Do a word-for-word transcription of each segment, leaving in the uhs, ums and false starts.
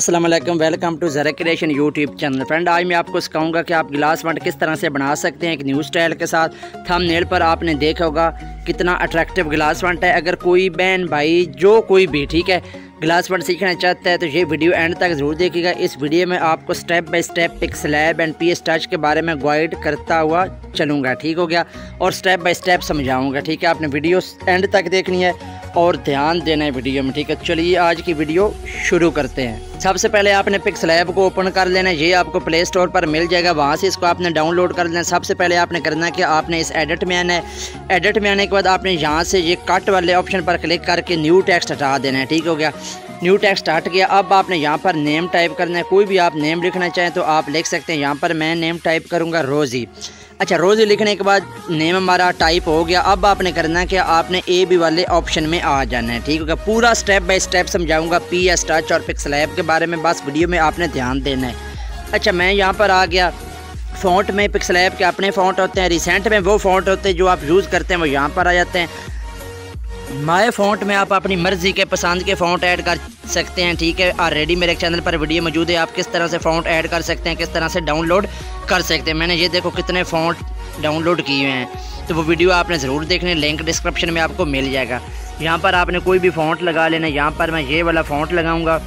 अस्सलाम वालेकुम, welcome to Zara creation YouTube channel. Friend, आज मैं आपको सिखाऊंगा कि आप गिलास फंड किस तरह से बना सकते हैं एक न्यू स्टाइल के साथ। थंबनेल पर आपने देखा होगा कितना अट्रैक्टिव गिलास फंड है। अगर कोई बहन भाई जो कोई भी ठीक है गिलास फंड सीखना चाहता है तो ये वीडियो एंड तक ज़रूर देखिएगा। इस वीडियो में आपको step by step pick slab and P S touch के बारे में गाइड करता हुआ चलूँगा, ठीक हो गया, और स्टेप बाय स्टेप समझाऊँगा, ठीक है। आपने वीडियो एंड तक देखनी है और ध्यान देना है वीडियो में, ठीक है। चलिए आज की वीडियो शुरू करते हैं। सबसे पहले आपने पिक स्लैब को ओपन कर लेना है। ये आपको प्ले स्टोर पर मिल जाएगा, वहाँ से इसको आपने डाउनलोड कर लेना है। सबसे पहले आपने करना है कि आपने इस एडिट में आना है। एडिट में आने के बाद आपने यहाँ से ये कट वाले ऑप्शन पर क्लिक करके न्यू टेक्स्ट हटा देना है, ठीक हो गया। न्यू टेक्स्ट हट गया। अब आपने यहाँ पर नेम टाइप करना है। कोई भी आप नेम लिखना चाहें तो आप लिख सकते हैं। यहाँ पर मैं नेम टाइप करूँगा रोज़ी। अच्छा, रोज़ी लिखने के बाद नेम हमारा टाइप हो गया। अब आपने करना है कि आपने ए बी वाले ऑप्शन में आ जाना है, ठीक होगा। पूरा स्टेप बाय स्टेप समझाऊंगा पी एस टच और पिक स्लैब के बारे में, बस वीडियो में आपने ध्यान देना है। अच्छा, मैं यहाँ पर आ गया। फ़ॉन्ट में पिक स्लैब के अपने फ़ॉन्ट होते हैं, रिसेंट में वो फ़ॉन्ट होते हैं जो आप यूज़ करते हैं, वो यहाँ पर आ जाते हैं। माय फ़ॉन्ट में आप अपनी मर्ज़ी के पसंद के फ़ॉन्ट ऐड कर सकते हैं, ठीक है। ऑलरेडी मेरे चैनल पर वीडियो मौजूद है, आप किस तरह से फ़ॉन्ट ऐड कर सकते हैं, किस तरह से डाउनलोड कर सकते हैं। मैंने ये देखो कितने फ़ॉन्ट डाउनलोड किए हुए हैं, तो वो वीडियो आपने ज़रूर देखने, लिंक डिस्क्रिप्शन में आपको मिल जाएगा। यहाँ पर आपने कोई भी फ़ॉन्ट लगा लेना। यहाँ पर मैं ये वाला फ़ॉन्ट लगाऊंगा।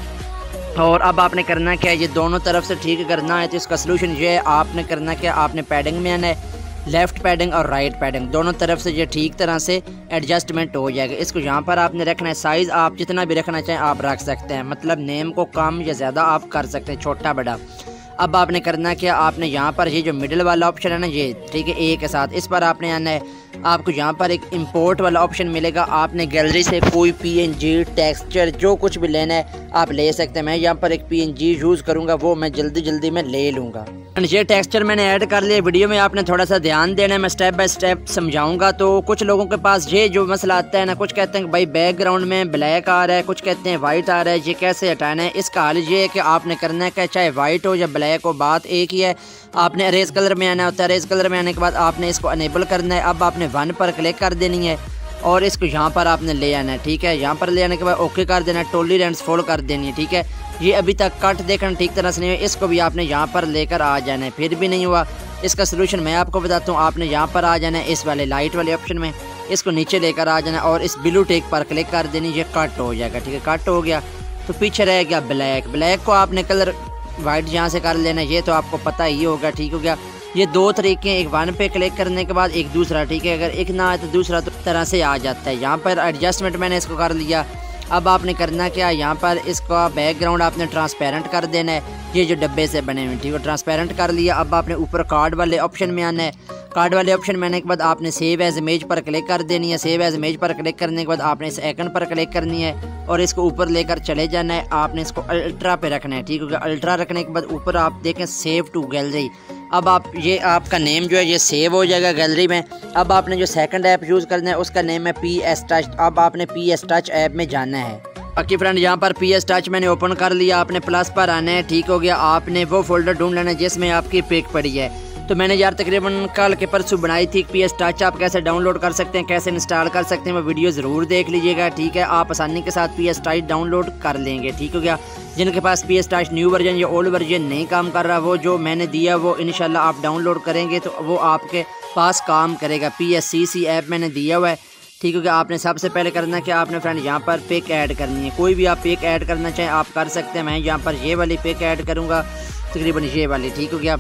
और अब आपने करना क्या है, ये दोनों तरफ से ठीक करना है। तो इसका सलूशन ये है, आपने करना क्या, आपने पैडिंग में आना है, लेफ़्ट पैडिंग और राइट पैडिंग दोनों तरफ से ये ठीक तरह से एडजस्टमेंट हो जाएगा। इसको यहाँ पर आपने रखना है। साइज़ आप जितना भी रखना चाहें आप रख सकते हैं, मतलब नेम को कम या ज़्यादा आप कर सकते हैं, छोटा बड़ा। अब आपने करना क्या, आपने यहाँ पर ये जो मिडिल वाला ऑप्शन है ना, ये ठीक है ए के साथ, इस पर आपने आना है। आपको यहाँ पर एक इंपोर्ट वाला ऑप्शन मिलेगा। आपने गैलरी से कोई पीएनजी टेक्सचर जो कुछ भी लेना है आप ले सकते हैं। मैं यहाँ पर एक पीएनजी यूज़ करूँगा, वो मैं जल्दी जल्दी में ले लूँगा। ये टेक्सचर मैंने ऐड कर लिया। वीडियो में आपने थोड़ा सा ध्यान देना है, मैं स्टेप बाय स्टेप समझाऊंगा। तो कुछ लोगों के पास ये जो मसला आता है ना, कुछ कहते हैं कि भाई बैकग्राउंड में ब्लैक आ रहा है, कुछ कहते हैं वाइट आ रहा है, ये कैसे हटाना है। इसका हल ये है कि आपने करना है कि चाहे वाइट हो या ब्लैक हो, बात एक ही है। आपने अरेज कलर में आना होता है। अरेज कलर में आने के बाद आपने इसको अनेबल करना है। अब आपने वन पर क्लिक कर देनी है और इसको यहाँ पर आपने ले आना है, ठीक है। यहाँ पर ले आने के बाद ओके कर देना है, टॉलरेंस फॉलो कर देनी है, ठीक है। ये अभी तक कट देखना ठीक तरह से नहीं हुआ, इसको भी आपने यहाँ पर लेकर आ जाना है। फिर भी नहीं हुआ, इसका सलूशन मैं आपको बताता हूँ। आपने यहाँ पर आ जाना है, इस वाले लाइट वाले ऑप्शन में, इसको नीचे लेकर आ जाना है और इस ब्लू टिक पर क्लिक कर देनी, ये कट हो जाएगा, ठीक है। कट हो गया तो पीछे रह गया ब्लैक। ब्लैक को आपने कलर वाइट यहाँ से कर लेना, ये तो आपको पता ही होगा, ठीक हो गया। ये दो तरीके हैं, एक वन पे क्लिक करने के बाद एक दूसरा, ठीक है। अगर एक ना आए तो दूसरा तो तरह से आ जाता है। यहाँ पर एडजस्टमेंट मैंने इसको कर लिया। अब आपने करना क्या, यहाँ पर इसका बैकग्राउंड आपने ट्रांसपेरेंट कर देना है, ये जो डब्बे से बने हुए, ठीक है, ट्रांसपेरेंट कर लिया। अब आपने ऊपर कार्ड वाले ऑप्शन में आना है। कार्ड वाले ऑप्शन में आने के बाद आपने सेव एज इमेज पर क्लिक कर देनी है। सेव एज इमेज पर क्लिक करने के बाद आपने इस आइकन पर क्लिक करनी है और इसको ऊपर लेकर चले जाना है। आपने इसको अल्ट्रा पे रखना है, ठीक है। अल्ट्रा रखने के बाद ऊपर आप देखें सेव टू गैलरी। अब आप ये आपका नेम जो है ये सेव हो जाएगा गैलरी में। अब आपने जो सेकंड ऐप यूज़ करना है उसका नेम है पी एस टच। अब आपने पी एस टच ऐप में जाना है। बाकी फ्रेंड, यहाँ पर पी एस टच मैंने ओपन कर लिया। आपने प्लस पर आना है, ठीक हो गया। आपने वो फोल्डर ढूंढ लेना है जिसमें आपकी पिक पड़ी है। तो मैंने यार तकरीबन कल के परसों बनाई थी पी एस टच। आप कैसे डाउनलोड कर सकते हैं, कैसे इंस्टॉल कर सकते हैं, वो वीडियो ज़रूर देख लीजिएगा, ठीक है। आप आसानी के साथ पी एस टच डाउनलोड कर लेंगे, ठीक हो गया। जिनके पास P S touch new version या ओल्ड वर्जन नहीं काम कर रहा, वो जो मैंने दिया वो इंशाल्लाह आप डाउनलोड करेंगे तो वो आपके पास काम करेगा। P S C C app मैंने दिया हुआ है, ठीक है। आपने सबसे पहले करना कि आपने फ्रेंड यहाँ पर पिक ऐड करनी है। कोई भी आप पिक ऐड करना चाहें आप कर सकते हैं। मैं यहाँ पर ये वाली पिक ऐड करूँगा, तकरीबन ये वाली, ठीक हो गया।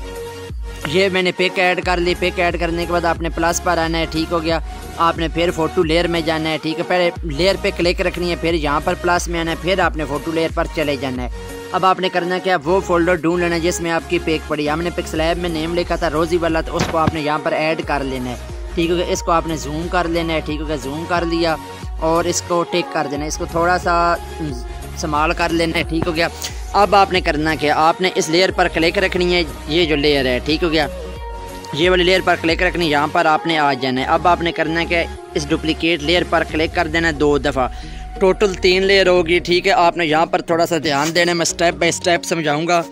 ये मैंने पिक ऐड कर ली। पिक ऐड करने के बाद आपने प्लस पर आना है, ठीक हो गया। आपने फिर फ़ोटो लेयर में जाना है, ठीक है। पहले लेयर पे क्लिक रखनी है, फिर यहाँ पर प्लस में आना है, फिर आपने फ़ोटो लेयर पर चले जाना है। अब आपने करना क्या, वो फोल्डर ढूंढ लेना है जिसमें आपकी पिक पड़ी। हमने पिक स्लैब में नेम लिखा था रोज़ी वाला, तो उसको आपने यहाँ पर ऐड कर लेना है, ठीक हो गया। इसको आपने जूम कर लेना है, ठीक हो गया। जूम कर लिया और इसको टिक कर देना है, इसको थोड़ा सा संभाल कर लेना है, ठीक हो गया। अब आपने करना क्या, आपने इस लेयर पर क्लिक रखनी है, ये जो लेयर है, ठीक हो गया। ये वाली लेयर पर क्लिक रखनी है, यहाँ पर आपने आ जाना है। अब आपने करना क्या, इस डुप्लीकेट लेयर पर क्लिक कर देना है दो दफ़ा। टोटल तीन लेयर होगी, ठीक है। आपने यहाँ पर थोड़ा सा ध्यान देना है, मैं स्टेप बाय स्टेप समझाऊँगा।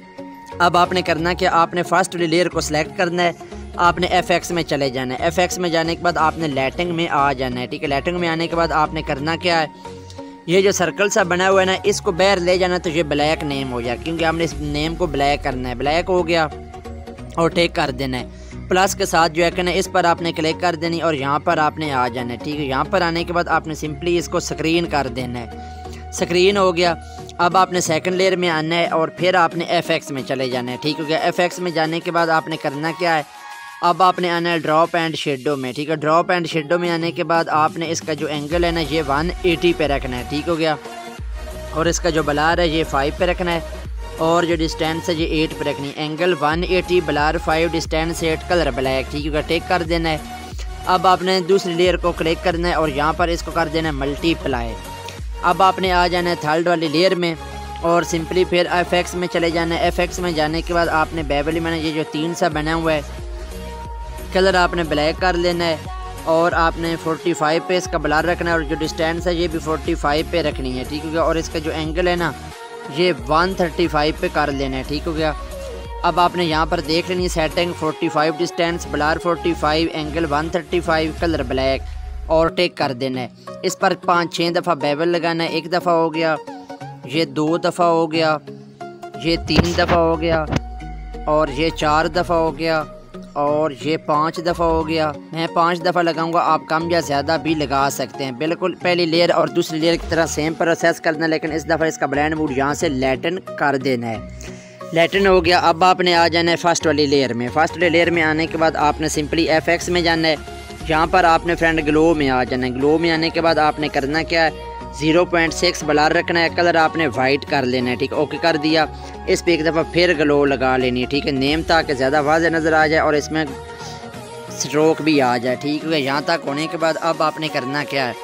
अब आपने करना क्या, आपने फर्स्ट वाली लेयर को सिलेक्ट करना है। आपने एफ एक्स में चले जाना है। एफ एक्स में जाने के बाद आपने लाइटिंग में आ जाना है, ठीक है। लाइटिंग में आने के बाद आपने करना क्या है, ये जो सर्कल सा बना हुआ है ना, इसको बाहर ले जाना तो ये ब्लैक नेम हो जाए, क्योंकि हमने इस नेम को ब्लैक करना है। ब्लैक हो गया और टेक कर देना है। प्लस के साथ जो है ना इस पर आपने क्लिक कर देनी और यहाँ पर आपने आ जाना है। ठीक है, यहाँ पर आने के बाद आपने सिंपली इसको स्क्रीन कर देना है। स्क्रीन हो गया। अब आपने सेकंड लेयर में आना है और फिर आपने एफ एक्स में चले जाना है। ठीक हो गया। एफ एक्स में जाने के बाद आपने करना क्या है, अब आपने आना है ड्रॉप एंड शेडो में। ठीक है, ड्रॉप एंड शेडो में आने के बाद आपने इसका जो एंगल है ना ये वन एटी पे रखना है। ठीक हो गया। और इसका जो ब्लर है ये फाइव पे रखना है और जो डिस्टेंस है ये एट पे रखनी है। Angle one eighty, blur five, distance eight, colour black. ठीक हो गया, टेक कर देना है। अब आपने दूसरी लेयर को क्लिक करना है और यहाँ पर इसको कर देना है मल्टीप्लाई। अब आपने आ जाना है थर्ड वाली लेयर में और सिंपली फिर एफ एक्स में चले जाना है। एफ एक्स में जाने के बाद आपने बेवली में ये जो तीन सा बना हुआ है कलर आपने ब्लैक कर लेना है और आपने पैंतालीस पे इसका ब्लर रखना है और जो डिस्टेंस है ये भी पैंतालीस पे रखनी है। ठीक हो गया। और इसका जो एंगल है ना ये एक सौ पैंतीस पे कर लेना है। ठीक हो गया। अब आपने यहाँ पर देख लेनी है सेटिंग पैंतालीस, डिस्टेंस ब्लर पैंतालीस, एंगल एक सौ पैंतीस, कलर ब्लैक और टेक कर देना है। इस पर पाँच छः दफ़ा बेवल लगाना है। एक दफ़ा हो गया, ये दो दफ़ा हो गया, ये तीन दफ़ा हो गया और ये चार दफ़ा हो गया और ये पाँच दफ़ा हो गया। मैं पाँच दफ़ा लगाऊंगा, आप कम या ज़्यादा भी लगा सकते हैं। बिल्कुल पहली लेयर और दूसरी लेयर की तरह सेम प्रोसेस करना है, लेकिन इस दफ़ा इसका ब्लेंड मोड यहाँ से लैटन कर देना है। लैटन हो गया। अब आपने आ जाना है फर्स्ट वाली लेयर में। फर्स्ट वाली लेयर में आने के बाद आपने सिंपली एफ एक्स में जाना है। यहाँ पर आपने फ्रेंड ग्लो में आ जाना है। ग्लो में आने के बाद आपने करना क्या है, ज़ीरो पॉइंट सिक्स ब्लर रखना है, कलर आपने वाइट कर लेना है। ठीक है, ओके कर दिया। इस पर एक दफ़ा फिर ग्लो लगा लेनी है। ठीक है, नेम ताकि ज़्यादा वाज़ेह नज़र आ जाए और इसमें स्ट्रोक भी आ जाए। ठीक है, यहाँ तक होने के बाद अब आपने करना क्या है,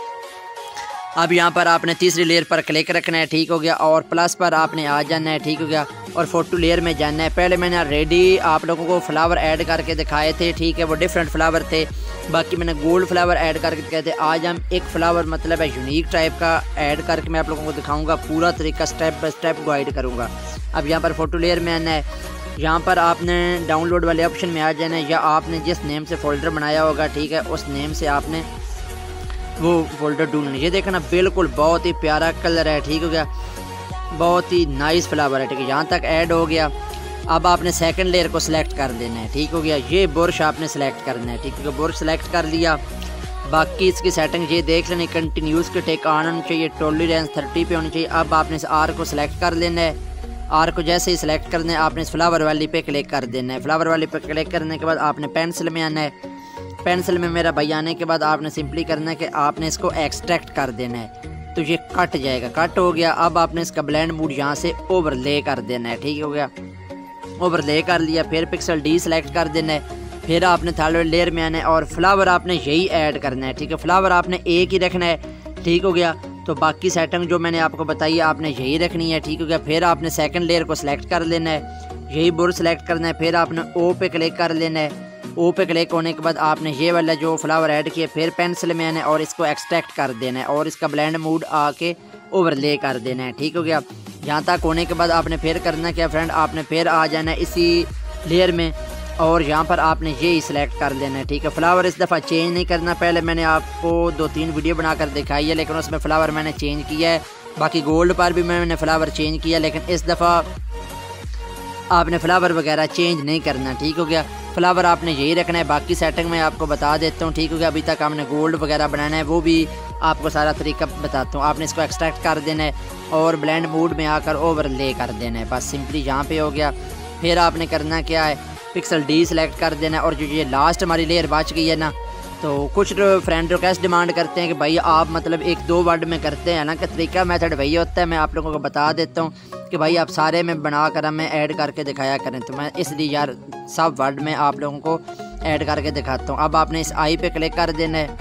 अब यहाँ पर आपने तीसरी लेयर पर क्लिक रखना है। ठीक हो गया। और प्लस पर आपने आ जाना है। ठीक हो गया। और फोटो लेयर में जाना है। पहले मैंने ऑलरेडी आप लोगों को फ्लावर ऐड करके दिखाए थे। ठीक है, वो डिफरेंट फ्लावर थे, बाकी मैंने गोल्ड फ्लावर ऐड करके दिखाए थे। आज हम एक फ्लावर मतलब है यूनिक टाइप का ऐड करके मैं आप लोगों को दिखाऊंगा। पूरा तरीका स्टेप बाय स्टेप गाइड करूँगा। अब यहाँ पर फोटो लेयर में आना है। यहाँ पर आपने डाउनलोड वाले ऑप्शन में आ जाना है या आपने जिस नेम से फ़ोल्डर बनाया होगा, ठीक है, उस नेम से आपने वो फोल्डर ढूंढना। ये देखना बिल्कुल बहुत ही प्यारा कलर है। ठीक हो गया, बहुत ही नाइस फ्लावर है। ठीक है, यहाँ तक ऐड हो गया। अब आपने सेकंड लेयर को सिलेक्ट कर देना है। ठीक हो गया, ये बुरश आपने सेलेक्ट करना है। ठीक है, बुरश सेलेक्ट कर लिया। बाकी इसकी सेटिंग ये देख लेना, कंटिन्यूस के टेक ऑन होनी चाहिए, टॉलरेंस थर्टी पे होनी चाहिए। अब आपने इस आर को सिलेक्ट कर लेना है। आर को जैसे ही सिलेक्ट करना है आपने इस फ्लावर वाली पे क्लिक कर देना है। फ्लावर वाली पे क्लिक करने के बाद आपने पेंसिल में आना है। पेंसिल में मेरा भाई आने के बाद आपने सिंपली करना है कि आपने इसको एक्सट्रैक्ट कर देना है, तो ये कट जाएगा। कट हो गया। अब आपने इसका ब्लेंड मूड यहाँ से ओवरले कर देना है। ठीक हो गया, ओवरले कर लिया। फिर पिक्सल डी सेलेक्ट कर देना है। फिर आपने थर्ड लेयर में आना है और फ्लावर आपने यही ऐड करना है। ठीक है, फ्लावर आपने एक ही रखना है। ठीक हो गया, तो बाकी सेटिंग जो मैंने आपको बताई है आपने यही रखनी है। ठीक हो गया। फिर आपने सेकंड लेयर को सिलेक्ट कर लेना है, यही बुर सेलेक्ट करना है। फिर आपने ओ पे क्लिक कर लेना है। ओ पे क्लिक होने के बाद आपने ये वाला जो फ्लावर ऐड किया फिर पेंसिल में आना है और इसको एक्सट्रैक्ट कर देना है और इसका ब्लेंड मूड आके ओवरले कर देना है। ठीक हो गया, यहाँ तक होने के बाद आपने फिर करना क्या फ्रेंड, आपने फिर आ जाना है इसी लेयर में और यहाँ पर आपने ये ही सिलेक्ट कर लेना है। ठीक है, फ्लावर इस दफ़ा चेंज नहीं करना। पहले मैंने आपको दो तीन वीडियो बनाकर दिखाई है लेकिन उसमें फ्लावर मैंने चेंज किया है। बाकी गोल्ड पर भी मैंने फ्लावर चेंज किया, लेकिन इस दफ़ा आपने फ्लावर वगैरह चेंज नहीं करना। ठीक हो गया, फ्लावर आपने यही रखना है। बाकी सेटिंग में आपको बता देता हूँ। ठीक हो गया, अभी तक हमने गोल्ड वगैरह बनाना है, वो भी आपको सारा तरीका बताता हूँ। आपने इसको एक्सट्रैक्ट कर देना है और ब्लेंड मूड में आकर ओवरले कर देना है। बस सिंपली यहाँ पे हो गया। फिर आपने करना क्या है, पिक्सल डी सेलेक्ट कर देना है। और जो ये लास्ट हमारी लेयर बच गई है ना, तो कुछ फ्रेंड रिक्वेस्ट डिमांड करते हैं कि भाई आप मतलब एक दो वर्ड में करते हैं ना, कि तरीका मेथड वही होता है। मैं आप लोगों को बता देता हूँ कि भाई आप सारे में बना कर हमें ऐड करके दिखाया करें, तो मैं इसलिए यार सब वर्ड में आप लोगों को ऐड करके दिखाता हूँ। अब आपने इस आई पे क्लिक कर देना है।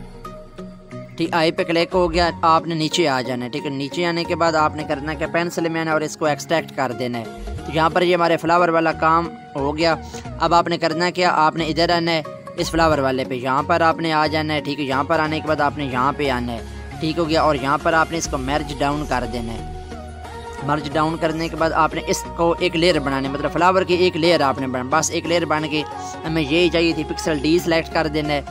ठीक, आई पे क्लिक हो गया, आपने नीचे आ जाना है। ठीक है, नीचे आने के बाद आपने करना क्या, पेंसिल में आना और इसको एक्सट्रैक्ट कर देना है। तो यहाँ पर ये हमारे फ्लावर वाला काम हो गया। अब आपने करना क्या, आपने इधर आना है इस फ्लावर वाले पे, यहाँ पर आपने आ जाना है। ठीक है, यहाँ पर आने के बाद आपने यहाँ पे आना है। ठीक हो गया, और यहाँ पर आपने इसको मर्ज डाउन कर देना है। मर्ज डाउन करने के बाद आपने इसको एक लेयर बनाने, मतलब फ्लावर की एक लेयर आपने बना, बस एक लेयर बन के हमें यही चाहिए थी। पिक्सल डी सेलेक्ट कर देना है।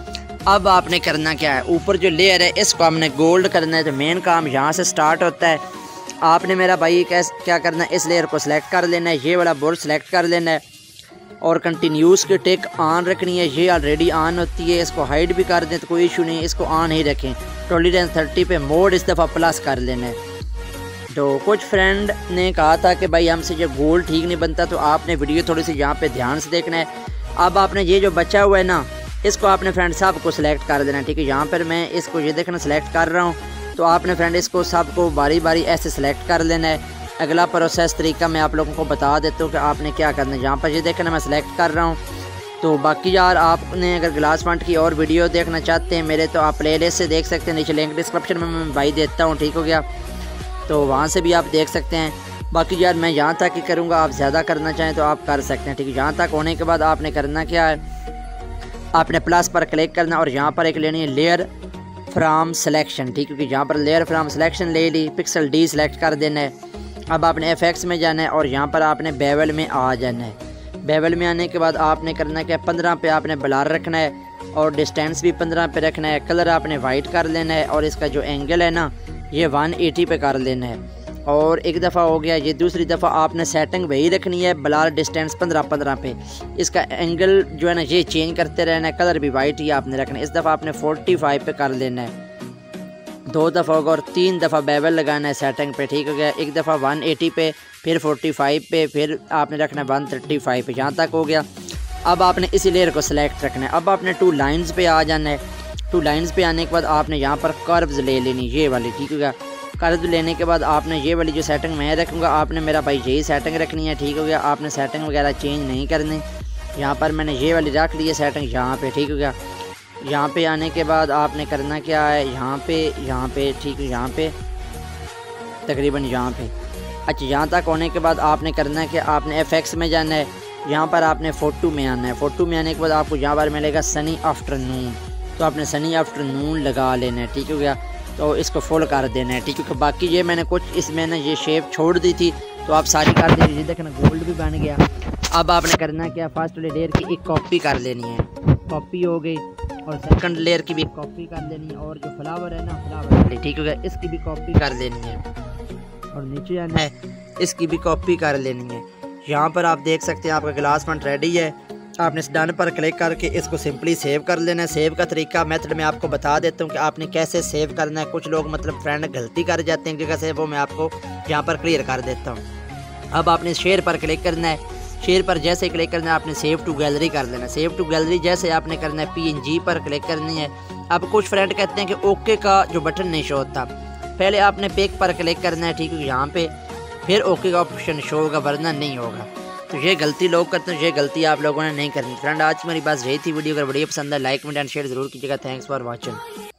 अब आपने करना क्या है, ऊपर जो लेयर है इसको हमने गोल्ड करना है। तो मेन काम यहाँ से स्टार्ट होता है। आपने मेरा भाई कैसे क्या करना है, इस लेयर को सिलेक्ट कर लेना है, ये वाला बोर्ड सेलेक्ट कर लेना है और कंटिन्यूस की टिक ऑन रखनी है। ये ऑलरेडी ऑन होती है, इसको हाइड भी कर दें तो कोई इशू नहीं, इसको ऑन ही रखें। टॉलरेंस थर्टी पे मोड इस दफ़ा प्लस कर लेना है। तो कुछ फ्रेंड ने कहा था कि भाई हमसे जो गोल्ड ठीक नहीं बनता, तो आपने वीडियो थोड़ी सी यहाँ पे ध्यान से देखना है। अब आपने ये जो बचा हुआ है ना, इसको आपने फ्रेंड सब को सिलेक्ट कर देना है। ठीक है, यहाँ पर मैं इसको ये देखना सिलेक्ट कर रहा हूँ, तो आपने फ्रेंड इसको सबको बारी बारी ऐसे सिलेक्ट कर लेना है। अगला प्रोसेस तरीका मैं आप लोगों को बता देता हूँ कि आपने क्या करना है। यहाँ पर ये देखना मैं सिलेक्ट कर रहा हूँ। तो बाकी यार आपने अगर ग्लास फंट की और वीडियो देखना चाहते हैं मेरे, तो आप प्लेलिस्ट से देख सकते हैं, नीचे लिंक डिस्क्रिप्शन में मैं भाई देता हूँ। ठीक हो गया, तो वहाँ से भी आप देख सकते हैं। बाकी यार मैं यहाँ तक ही करूँगा, आप ज़्यादा करना चाहें तो आप कर सकते हैं। ठीक है, यहाँ तक होने के बाद आपने करना क्या है, आपने प्लस पर क्लिक करना और यहाँ पर एक लेनी है लेयर फ्राम सिलेक्शन। ठीक है, यहाँ पर लेयर फ्राम सिलेक्शन ले ली, पिक्सल डी सिलेक्ट कर देना है। अब आपने एफएक्स में जाना है और यहाँ पर आपने बेवल में आ जाना है। बेवल में आने के बाद आपने करना क्या, पंद्रह पे आपने ब्लर रखना है और डिस्टेंस भी पंद्रह पे रखना है। कलर आपने वाइट कर लेना है और इसका जो एंगल है ना, ये वन एटी पे कर लेना है। और एक दफ़ा हो गया, ये दूसरी दफ़ा आपने सेटिंग वही रखनी है, ब्लर डिस्टेंस पंद्रह पंद्रह पे। इसका एंगल जो है ना ये चेंज करते रहना है, कलर भी वाइट ही आपने रखना है। इस दफ़ा आपने फोर्टी फाइव पे कर लेना है, दो दफ़ा होगा और तीन दफ़ा बेवल लगाना है सेटिंग पे। ठीक हो गया, एक दफ़ा वन एटी पे, फिर फोर्टी फाइव पे, फिर आपने रखना है वन थर्टी फाइव पे। यहाँ तक हो गया। अब आपने इसी लेयर को सिलेक्ट रखना है। अब आपने टू लाइंस पे आ जाना है। टू लाइंस पे आने के बाद आपने यहाँ पर कर्व्स ले लेनी, ये वाली। ठीक हो गया, कर्व लेने के बाद आपने ये वाली जो सेटिंग मैं रखूँगा, आपने मेरा भाई यही सेटिंग रखनी है। ठीक हो गया, आपने सेटिंग वगैरह चेंज नहीं करनी। यहाँ पर मैंने ये वाली रख ली है सेटिंग यहाँ पे। ठीक हो गया, यहाँ पे आने के बाद आपने करना क्या है, यहाँ पे यहाँ पे ठीक है, यहाँ पे तकरीबन यहाँ पे। अच्छा, यहाँ तक होने के बाद आपने करना है कि आपने एफएक्स में जाना है। यहाँ पर आपने फ़ोटो में आना है। फ़ोटो में आने के बाद आपको यहाँ पर मिलेगा सनी आफ्टरनून, तो आपने सनी आफ्टरनून लगा लेना है। ठीक हो गया, तो इसको फुल कर देना है। ठीक है, बाकी ये मैंने कुछ इसमें ना ये शेप छोड़ दी थी, तो आप सारी कर दीजिए। देखना गोल्ड भी बन गया। अब आपने करना क्या, फर्स्ट लेयर की एक कॉपी कर लेनी है, कॉपी हो गई। और सेकंड लेयर की भी कॉपी कर लेनी है, और जो फ्लावर है ना, फ्लावर वाली, ठीक हो गया, इसकी भी कॉपी कर लेनी है। और नीचे आना है, इसकी भी कॉपी कर लेनी है। यहाँ पर आप देख सकते हैं आपका ग्लास फंट रेडी है। आपने इस डन पर क्लिक करके इसको सिंपली सेव कर लेना है। सेव का तरीका मेथड मैं आपको बता देता हूँ कि आपने कैसे सेव करना है। कुछ लोग मतलब फ्रेंड गलती कर जाते हैं जगह से, वो मैं आपको यहाँ पर क्लियर कर देता हूँ। अब आपने शेयर पर क्लिक करना है। शेयर पर जैसे क्लिक करना है आपने सेव टू गैलरी कर लेना है। सेव टू गैलरी जैसे आपने करना है, पीएनजी पर क्लिक करनी है। अब कुछ फ्रेंड कहते हैं कि ओके का जो बटन नहीं शो होता, पहले आपने पिक पर क्लिक करना है। ठीक है, यहाँ पे फिर ओके का ऑप्शन शो होगा, वरना नहीं होगा। तो ये गलती लोग करते हैं, ये गलती आप लोगों ने नहीं करनी। फ्रेंड आज मेरी बात यही थी। वीडियो अगर वीडियो पसंद है लाइक कमेंट एंड शेयर जरूर कीजिएगा। Thanks for watching.